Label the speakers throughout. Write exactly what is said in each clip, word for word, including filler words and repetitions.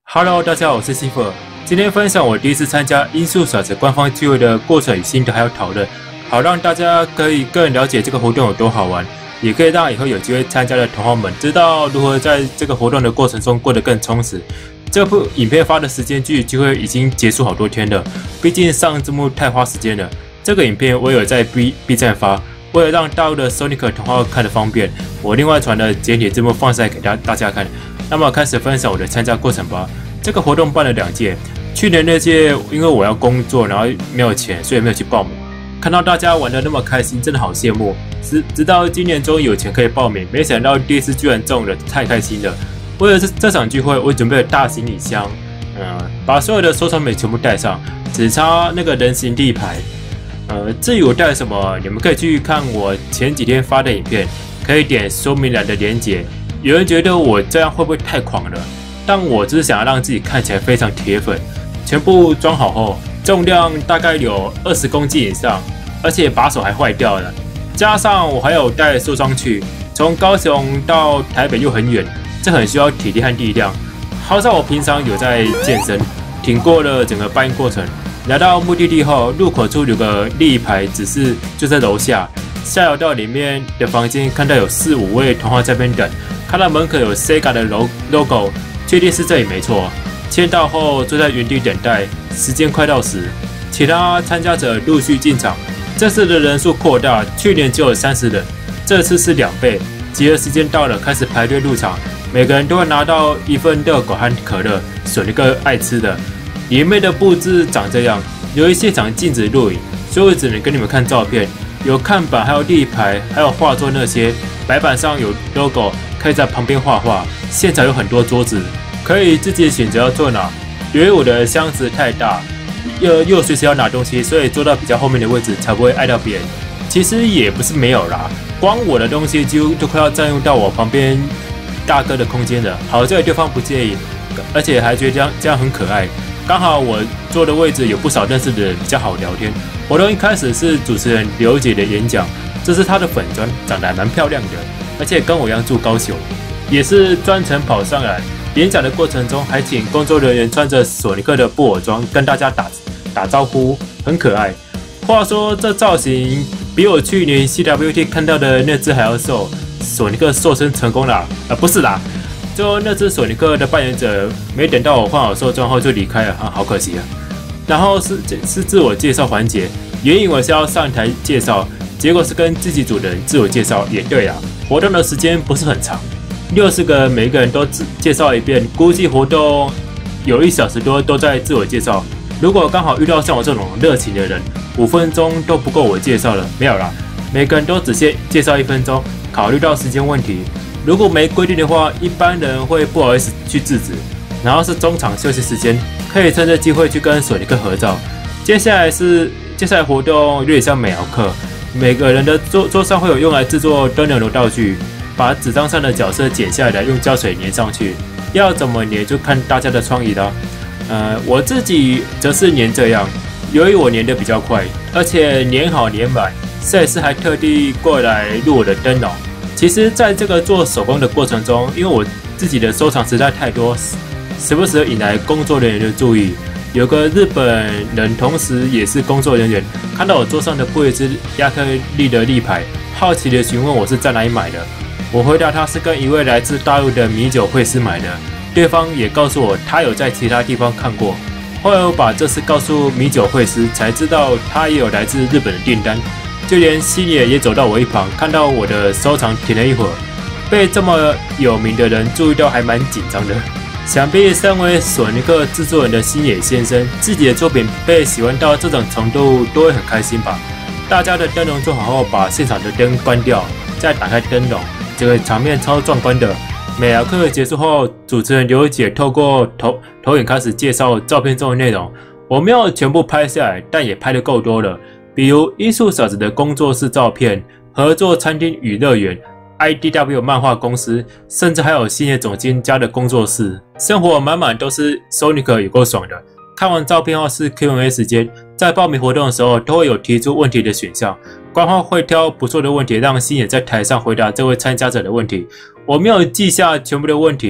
Speaker 1: Hello， 大家好，我是 Cipher。今天分享我第一次参加音速小子官方聚会的过程与心得，还有讨论，好让大家可以更了解这个活动有多好玩，也可以让以后有机会参加的同好们知道如何在这个活动的过程中过得更充实。这部影片发的时间距聚会已经结束好多天了，毕竟上字幕太花时间了。这个影片我有在 B B 站发，为了让大陆的 Sonic 同好看得方便，我另外传了简体字幕放上来给大大家看。那么开始分享我的参加过程吧。这个活动办了两届，去年那届因为我要工作，然后没有钱，所以没有去报名。看到大家玩得那么开心，真的好羡慕。直直到今年终于有钱可以报名，没想到第一次居然中了，太开心了。为了这这场聚会，我准备了大行李箱，呃，把所有的收藏品全部带上，只差那个人形立牌。呃，至于我带什么，你们可以去看我前几天发的影片，可以点说明栏的连结。有人觉得我这样会不会太狂了？但我只是想要让自己看起来非常铁粉。全部装好后，重量大概有二十公斤以上，而且把手还坏掉了。加上我还有带受伤去，从高雄到台北又很远，这很需要体力和力量。好在我平常有在健身，挺过了整个搬运过程。来到目的地后，入口处有个立牌指示，就在楼下。下楼到里面的房间，看到有四五位同好在那边等。看到门口有 Sega 的 logo， 确定是这里没错。签到后坐在原地等待，时间快到时，其他参加者陆续进场。这次的人数扩大，去年只有三十人，这次是两倍。集合时间到了，开始排队入场，每个人都会拿到一份热狗和可乐，选一个爱吃的。里面的布置长这样，由于现场禁止录影，所以我只能跟你们看照片。有看板，还有立牌，还有画作那些。白板上有 logo， 可以在旁边画画。现场有很多桌子，可以自己选择要坐哪。由于我的箱子太大，又又随时要拿东西，所以坐到比较后面的位置，才不会碍到别人。其实也不是没有啦，光我的东西几乎都快要占用到我旁边大哥的空间了。好在对方不介意，而且还觉得这样这样很可爱。刚好我坐的位置有不少认识的人，比较好聊天。活动一开始是主持人刘姐的演讲，这是她的粉专，长得还蛮漂亮的，而且跟我一样住高雄，也是专程跑上来。演讲的过程中，还请工作人员穿着索尼克的布偶装跟大家打打招呼，很可爱。话说这造型比我去年 C W T 看到的那只还要瘦，索尼克瘦身成功啦！啊、呃，不是啦。最后那只索尼克的扮演者没等到我换好兽装后就离开了啊，好可惜啊！然后是是自我介绍环节，原以为是要上台介绍，结果是跟自己组的人自我介绍。也对啊，活动的时间不是很长，六十个人每一个人都自介绍一遍，估计活动有一小时多都在自我介绍。如果刚好遇到像我这种热情的人，五分钟都不够我介绍了，没有啦，每个人都只先介绍一分钟，考虑到时间问题。如果没规定的话，一般人会不好意思去制止。然后是中场休息时间，可以趁这机会去跟索尼克合照。接下来是接下来活动有点像美劳课，每个人的桌桌上会有用来制作灯笼的道具，把纸张上的角色剪下来，用胶水粘上去。要怎么粘就看大家的创意啦。呃，我自己则是粘这样，由于我粘的比较快，而且粘好粘满，设计师还特地过来录我的灯笼。其实，在这个做手工的过程中，因为我自己的收藏实在太多，时不时引来工作人员的注意。有个日本人，同时也是工作人员，看到我桌上的布列兹亚克力的立牌，好奇的询问我是在哪里买的。我回答他是跟一位来自大陆的米酒会师买的，对方也告诉我他有在其他地方看过。后来我把这事告诉米酒会师，才知道他也有来自日本的订单。就连西野也走到我一旁，看到我的收藏停了一会儿，被这么有名的人注意到，还蛮紧张的。想必身为索尼克制作人的星野先生，自己的作品被喜欢到这种程度，都会很开心吧。大家的灯笼做好后，把现场的灯关掉，再打开灯笼，这个场面超壮观的。美劳课结束后，主持人刘姐透过投投影开始介绍照片中的内容。我没有全部拍下来，但也拍得够多了。比如音速小子的工作室照片、合作餐厅与乐园、I D W 漫画公司，甚至还有星野总监家的工作室，生活满满都是 Sonic， 有够爽的。看完照片后是 Q and A 时间，在报名活动的时候都会有提出问题的选项，官方会挑不错的问题让星野在台上回答这位参加者的问题。我没有记下全部的问题，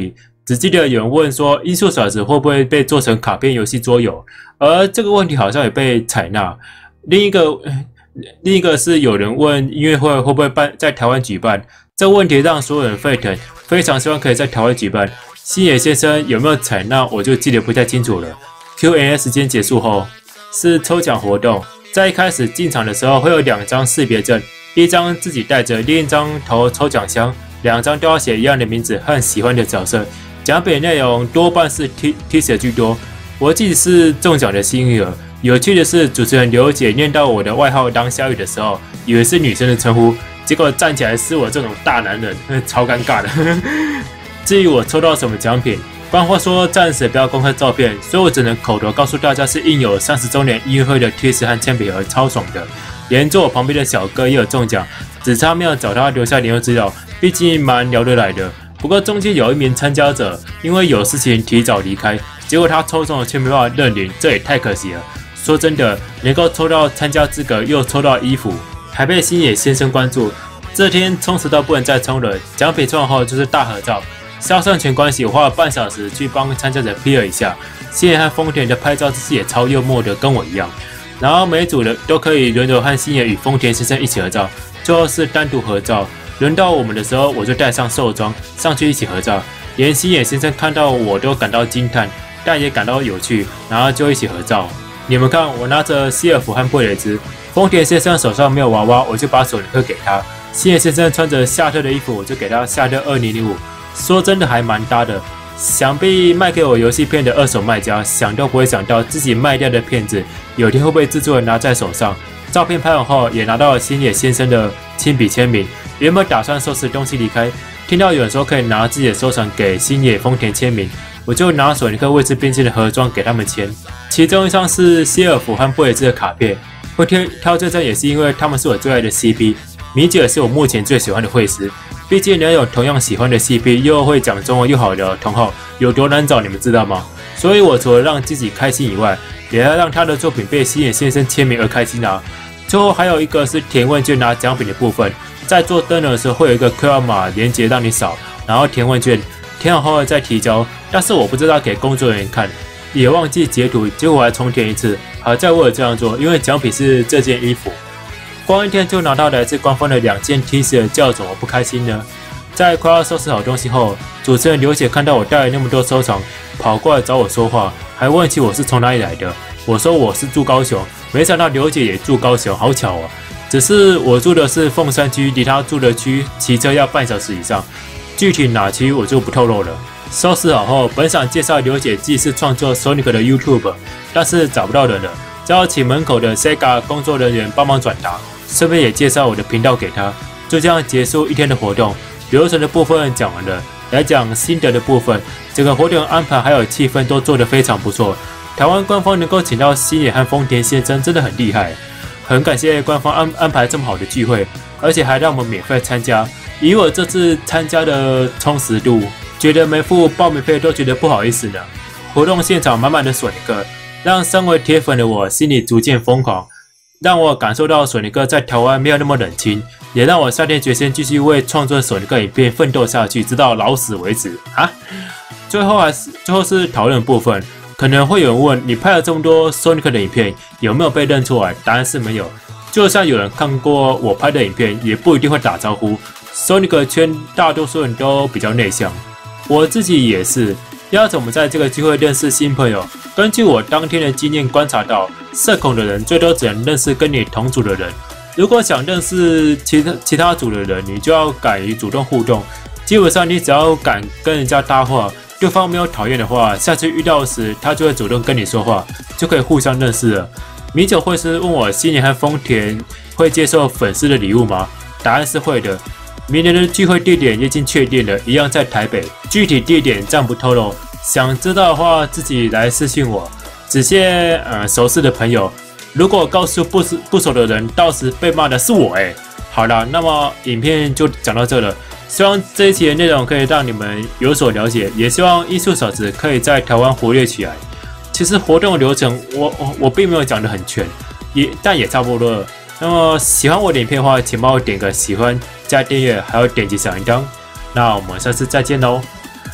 Speaker 1: 只记得有人问说，音速小子会不会被做成卡片游戏桌游？而这个问题好像也被采纳。另一个，另一个是有人问音乐会会不会办在台湾举办？这个问题让所有人沸腾，非常希望可以在台湾举办。星野先生有没有采纳，我就记得不太清楚了。Q and A 时间结束后是抽奖活动，在一开始进场的时候会有两张识别证，一张自己带着，另一张投抽奖箱，两张都要写一样的名字和喜欢的角色。奖品内容多半是 T T 恤居多，我自己是中奖的幸运儿。有趣的是，主持人刘姐念到我的外号当小雨的时候，以为是女生的称呼，结果站起来是我这种大男人，超尴尬的。至于我抽到什么奖品，官方说暂时不要公开照片，所以我只能口头告诉大家是印有三十周年音乐会的 T 恤和铅笔盒，超爽的。连坐我旁边的小哥也有中奖，只差没有找他留下联络资料，毕竟蛮聊得来的。不过中间有一名参加者因为有事情提早离开，结果他抽中了却没办法认领，这也太可惜了。说真的，能够抽到参加资格又抽到衣服，还被星野先生关注，这天充实到不能再充了。奖品抽完后就是大合照，肖像权关系我花了半小时去帮参加者 P 了一下。星野和丰田的拍照姿势也超幽默的，跟我一样。然后每组的都可以轮流和星野与丰田先生一起合照，最后是单独合照。轮到我们的时候，我就带上兽装上去一起合照，连星野先生看到我都感到惊叹，但也感到有趣，然后就一起合照。你们看，我拿着希尔弗和贝雷兹，丰田先生手上没有娃娃，我就把索尼克给他；星野先生穿着夏特的衣服，我就给他夏特二零零五。说真的还蛮搭的，想必卖给我游戏片的二手卖家想都不会想到自己卖掉的片子有天会被制作人拿在手上。照片拍完后也拿到了星野先生的亲笔签名。原本打算收拾东西离开，听到有人说可以拿自己的收藏给星野丰田签名，我就拿索尼克卫士变身的盒装给他们签。其中一张是希尔弗和布雷兹的卡片，会挑这张也是因为他们是我最爱的 C P。米姐是我目前最喜欢的绘师，毕竟能有同样喜欢的 C P 又会讲中文又好聊的同好有多难找，你们知道吗？所以我除了让自己开心以外，也要让他的作品被星野先生签名而开心啊。最后还有一个是填问卷拿奖品的部分，在做灯的时候会有一个 Q R 码连接让你扫，然后填问卷，填好后再提交。但是我不知道给工作人员看，也忘记截图，结果我还重填一次。好在我有这样做，因为奖品是这件衣服。光一天就拿到来自官方的两件 T 恤，叫怎么不开心呢？在快要收拾好东西后，主持人刘姐看到我带了那么多收藏，跑过来找我说话，还问起我是从哪里来的。我说我是住高雄，没想到刘姐也住高雄，好巧啊！只是我住的是凤山区，离她住的区骑车要半小时以上，具体哪区我就不透露了。收拾好后，本想介绍刘姐既是创作 Sonic 的 YouTube， 但是找不到人了，只好请门口的 Sega 工作人员帮忙转达，顺便也介绍我的频道给他。就这样结束一天的活动，流程的部分讲完了，来讲心得的部分。整个活动安排还有气氛都做得非常不错。台湾官方能够请到星野和丰田先生真的很厉害，很感谢官方安安排这么好的聚会，而且还让我们免费参加。以我这次参加的充实度，觉得没付报名费都觉得不好意思呢。活动现场满满的索尼克，让身为铁粉的我心里逐渐疯狂，让我感受到索尼克在台湾没有那么冷清，也让我下定决心继续为创作索尼克影片奋斗下去，直到老死为止啊！最后还是最后是讨论部分。可能会有人问，你拍了这么多 Sonic 的影片，有没有被认出来？答案是没有。就算有人看过我拍的影片，也不一定会打招呼。Sonic 圈大多数人都比较内向，我自己也是。要怎么在这个机会认识新朋友？根据我当天的经验观察到，社恐的人最多只能认识跟你同组的人。如果想认识其他其他组的人，你就要敢于主动互动。基本上，你只要敢跟人家搭话，对方没有讨厌的话，下次遇到时他就会主动跟你说话，就可以互相认识了。米酒会师问我星野和丰田会接受粉丝的礼物吗？答案是会的。明年的聚会地点已经确定了，一样在台北，具体地点暂不透露。想知道的话自己来私信我。只限呃熟识的朋友，如果告诉不不熟的人，到时被骂的是我哎。好啦，那么影片就讲到这了。希望这一期的内容可以让你们有所了解，也希望艺术小子可以在台湾活跃起来。其实活动流程我我我并没有讲得很全，也但也差不多了。那么喜欢我的影片的话，请帮我点个喜欢、加订阅，还有点击小铃铛。那我们下次再见喽。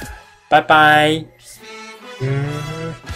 Speaker 1: 拜拜。嗯。